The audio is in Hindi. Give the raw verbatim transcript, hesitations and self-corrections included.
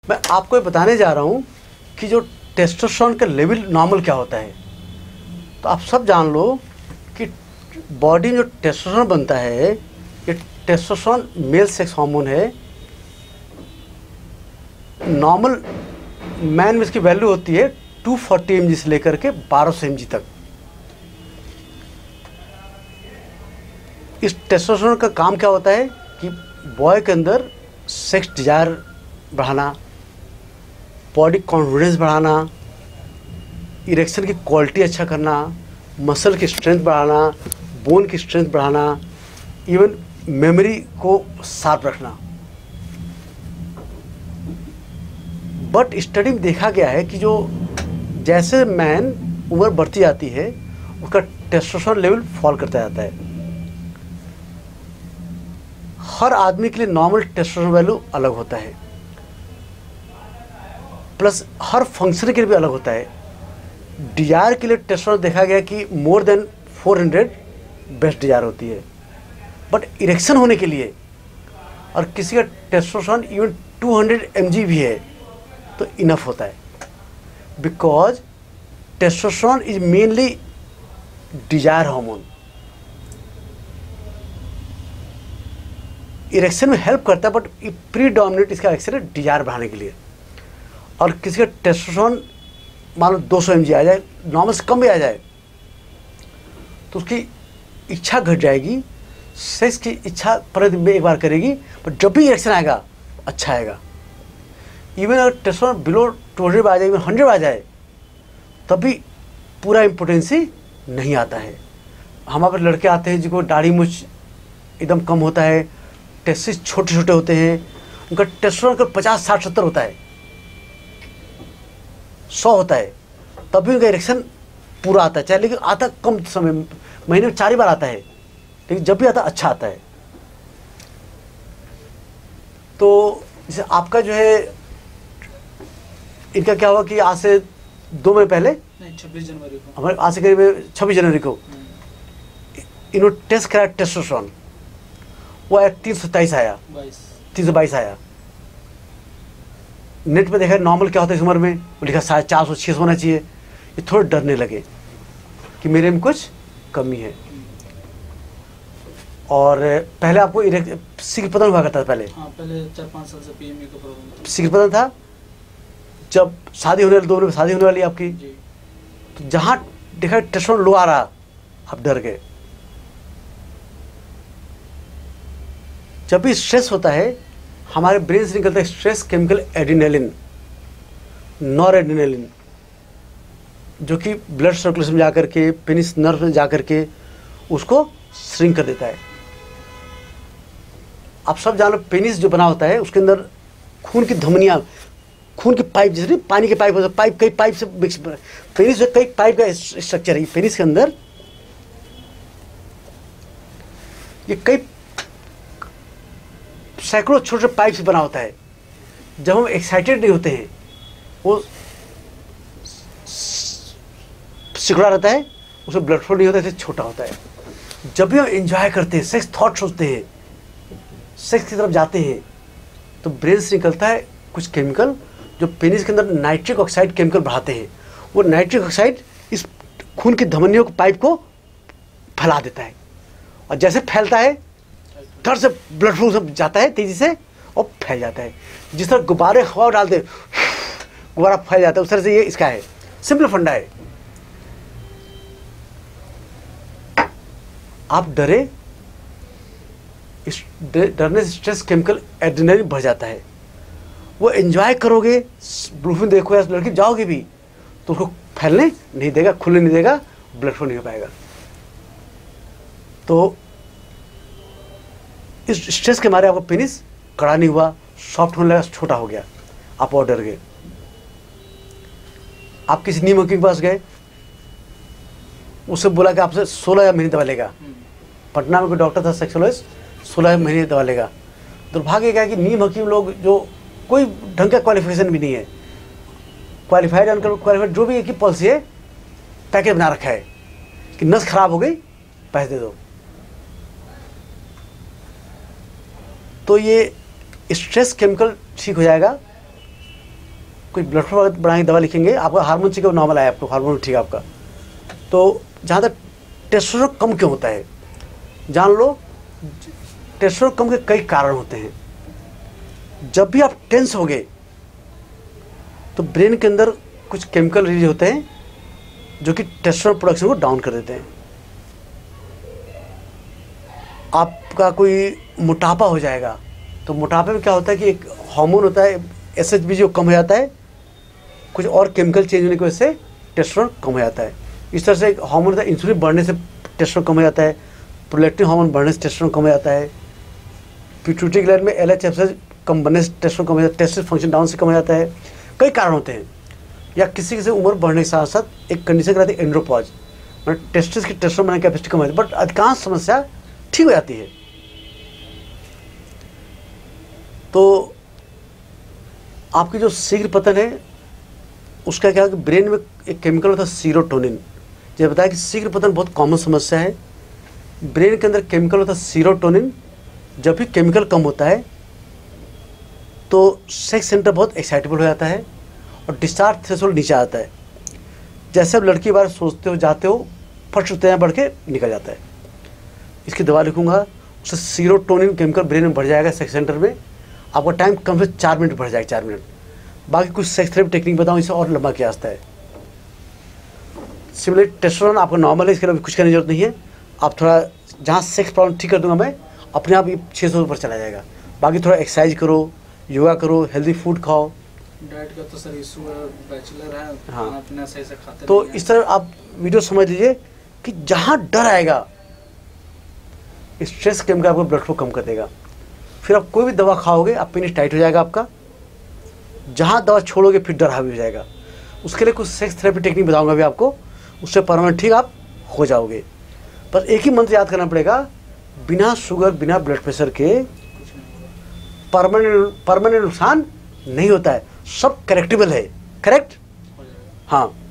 मैं आपको ये बताने जा रहा हूँ कि जो टेस्टोस्टेरोन का लेवल नॉर्मल क्या होता है। तो आप सब जान लो कि बॉडी में जो टेस्टोस्टेरोन बनता है, ये टेस्टोस्टेरोन मेल सेक्स हार्मोन है। नॉर्मल मैन में इसकी वैल्यू होती है दो सौ चालीस एम जी से लेकर के बारह सौ एम जी तक। इस टेस्टोस्टेरोन का काम क्या होता है कि बॉय के अंदर सेक्स डिजायर बढ़ाना, बॉडी कॉन्फिडेंस बढ़ाना, इरेक्शन की क्वालिटी अच्छा करना, मसल की स्ट्रेंथ बढ़ाना, बोन की स्ट्रेंथ बढ़ाना, इवन मेमोरी को शार्प रखना। बट स्टडी में देखा गया है कि जो जैसे मैन उम्र बढ़ती जाती है उसका टेस्टोस्टेरोन लेवल फॉल करता जाता है। हर आदमी के लिए नॉर्मल टेस्टोस्टेरोन वैल्यू अलग होता है, प्लस हर फंक्शन के लिए भी अलग होता है। डिजायर के लिए टेस्टोस्टेरोन देखा गया कि मोर देन चार सौ बेस्ट डिजायर होती है, बट इरेक्शन होने के लिए और किसी का टेस्टोस्टेरोन इवन दो सौ एम जी भी है तो इनफ होता है, because testosterone is mainly desire hormone. Erection में हेल्प करता है बट प्रीडोमिनेट इसका एक्शन है डिजायर बढ़ाने के लिए। और किसी का टेस्टोस्टेरोन मान लो दो सौ एम जी आ जाए, नॉर्मल से कम भी आ जाए, तो उसकी इच्छा घट जाएगी, सेक्स की इच्छा प्रति में एक बार करेगी, पर जब भी इरेक्शन आएगा अच्छा आएगा। इवन अगर टेस्टोस्टेरोन बिलो टू हंड्रेड आ जाए, इवन हंड्रेड आ जाए, तब भी पूरा इम्पोर्टेंसी नहीं आता है। हमारे पास लड़के आते हैं जिनको दाढ़ी मूंछ एकदम कम होता है, टेस्टिस छोटे छोटे होते हैं, उनका टेस्टोस्टेरोन का पचास साठ सत्तर होता है, सौ होता है, तब भी उनका इरेक्शन पूरा आता है, चाहे लेकिन आता कम समय, महीने में चार ही बार आता है, लेकिन जब भी आता अच्छा आता है। तो जैसे आपका जो है इनका क्या हुआ कि आज से दो महीने पहले नहीं छब्बीस जनवरी को, हमारे आज से करीब छब्बीस जनवरी को इन्होंने टेस्ट कराया टेस्टोस्टेरोन, वो आया तीन सौ तेईस आया, तीन सौ बाईस आया। नेट पे देखा नॉर्मल क्या होता है इस उम्र में, वो लिखा साढ़े चार सौ छः सौ होना चाहिए। ये थोड़े डरने लगे कि मेरे में कुछ कमी है। और पहले आपको शीघ्रपतन हुआ करता था पहले? हाँ, पहले चार पाँच साल से पीएमई का प्रॉब्लम था। शीघ्रपतन था जब शादी होने वाली, दो महीने शादी होने वाली आपकी, तो जहाँ देखा टेस्टोस्टेरोन लो आ रहा आप डर गए। जब भी स्ट्रेस होता है हमारे ब्रेन से निकलता है stress chemical adrenaline, noradrenaline, जो कि ब्लड सर्कुलेशन में जाकर के पेनिस नर्व में जाकर के उसको श्रिंक कर देता है। आप सब जानो पेनिस जो बना होता है उसके अंदर खून की धमनियाँ, खून की पाइप, जैसे पानी के पाइप होता है, पाइप कई पाइप से मिक्स, पेनिस कई पाइप का स्ट्रक्चर है। पेनिस के अंदर ये कई सैकड़ों छोटे छोटे पाइप से बना होता है। जब हम एक्साइटेड नहीं होते हैं वो सिकुड़ा रहता है, उसमें ब्लड फ्लो नहीं होता है, छोटा होता है। जब भी हम एंजॉय करते हैं, सेक्स थॉट सोचते हैं, सेक्स की तरफ जाते हैं, तो ब्रेन से निकलता है कुछ केमिकल जो पेनिस के अंदर नाइट्रिक ऑक्साइड केमिकल बढ़ाते हैं। वो नाइट्रिक ऑक्साइड इस खून की धमनियों को पाइप को फैला देता है, और जैसे फैलता है धड़ से ब्लड फ्लो सब जाता है तेजी से और फैल जाता है। जिस तरह गुब्बारे हवा डालते गुब्बारा फैल जाता है, उस तरह से ये इसका है, सिंपल फंडा है। आप डरे, इस डरने से स्ट्रेस केमिकल एड्रेनालिन बढ़ जाता है। वो एंजॉय करोगे, ब्लूफिल्म देखो या लड़की जाओगे भी तो उसको फैलने नहीं देगा, खुलने नहीं देगा, ब्लड फ्लो नहीं हो पाएगा। तो इस स्ट्रेस के मारे आपका पेनिस कड़ा नहीं हुआ, सॉफ्ट होने लगा, छोटा हो गया, आप और डर गए। आप किसी नीम के पास गए, उससे बोला कि आपसे सोलह महीने दवा लेगा। पटना में कोई डॉक्टर था सेक्सोलॉजिस्ट, सोलह महीने दवा लेगा। दुर्भाग्य क्या है कि नीम हकीम लोग जो कोई ढंग का क्वालिफिकेशन भी नहीं है, क्वालिफाइड अनक्वालिफाइड जो भी एक ही पॉलिसी है, पैकेज बना रखा है कि नस खराब हो गई पैसे दे दो। तो ये स्ट्रेस केमिकल ठीक हो जाएगा कोई ब्लड प्रेशर बढ़ाने की दवा लिखेंगे, आपका हार्मोन चाहिए नॉर्मल आया, आपको हार्मोन ठीक है आपका। तो जहाँ तक टेस्टोस्टेरोन कम क्यों होता है, जान लो। टेस्टोस्टेरोन कम के कई कारण होते हैं। जब भी आप टेंस हो गए तो ब्रेन के अंदर कुछ केमिकल रिलीज होते हैं जो कि टेस्टोस्टेरोन प्रोडक्शन को डाउन कर देते हैं। आपका कोई मोटापा हो जाएगा तो मोटापे में क्या होता है कि एक हार्मोन होता है एस एच बी जो कम हो जाता है, कुछ और केमिकल चेंज होने की वजह से टेस्टोस्टेरोन कम हो जाता है। इस तरह से एक हार्मोन होता है इंसुलिन बढ़ने से टेस्टोस्टेरोन कम हो जाता है, प्रोलैक्टिन हार्मोन बढ़ने से टेस्टोस्टेरोन कम हो जाता है, पिट्यूटरी ग्लैंड में एल एच एफ से कम बनने से टेस्टोस्टेरोन कम हो जाता है, टेस्टोस्टेरोन फंक्शन डाउन से कम हो जाता है। कई कारण होते हैं। या किसी किसी उम्र बढ़ने के साथ साथ एक कंडीशन कराती है एंड्रोपॉज, मतलब टेस्टिस की टेस्टोस्टेरोन बनाने की कैपेसिटी कम हो जाती है, बट अधिकांश समस्या ठीक हो जाती है। तो आपकी जो शीघ्र पतन है उसका क्या है कि ब्रेन में एक केमिकल होता है सीरोटोनिन। जैसे बताया कि शीघ्र पतन बहुत कॉमन समस्या है। ब्रेन के अंदर केमिकल होता है सीरोटोनिन। जब भी केमिकल कम होता है तो सेक्स सेंटर बहुत एक्साइटेबल हो जाता है और डिस्चार्ज थ्रेशोल्ड नीचे आता है। जैसे अब लड़की बार सोचते हो जाते हो फट उठते हैं बढ़ के निकल जाता है। इसकी दवा लिखूंगा, उससे सीरोटोनिन केमिकल ब्रेन में बढ़ जाएगा सेक्स सेंटर में। आपका टाइम कम से चार मिनट बढ़ जाएगा, चार मिनट। बाकी कुछ सेक्स थेरेपी टेक्निक बताऊँ, इसे और लंबा किया जाता है। सिमिलरली टेस्टोस्टेरोन आपका नॉर्मल है, इसके लिए कुछ करने की जरूरत नहीं है। आप थोड़ा जहाँ सेक्स प्रॉब्लम ठीक कर दूंगा मैं, अपने आप ये छः सौ ऊपर चला जाएगा। बाकी थोड़ा एक्सरसाइज करो, योगा करो, हेल्दी फूड खाओ। डाइट का तो सर इशू है, बैचलर है, हाँ। खाना पीना सही से खाते तो नहीं इस तरह आप वीडियो समझ लीजिए कि जहाँ डर आएगा स्ट्रेस केमिकल आपको ब्लड फ्लो कम कर देगा। फिर आप कोई भी दवा खाओगे आप पेनिस टाइट हो जाएगा आपका। जहाँ दवा छोड़ोगे फिर डर हावी हो जाएगा। उसके लिए कुछ सेक्स थेरेपी टेक्निक बताऊंगा भी आपको, उससे परमानेंट ठीक आप हो जाओगे। पर एक ही मंत्र याद करना पड़ेगा, बिना शुगर बिना ब्लड प्रेशर के परमानेंट परमानेंट नुकसान नहीं होता है, सब करेक्टेबल है। करेक्ट? हो जाएगा। हाँ।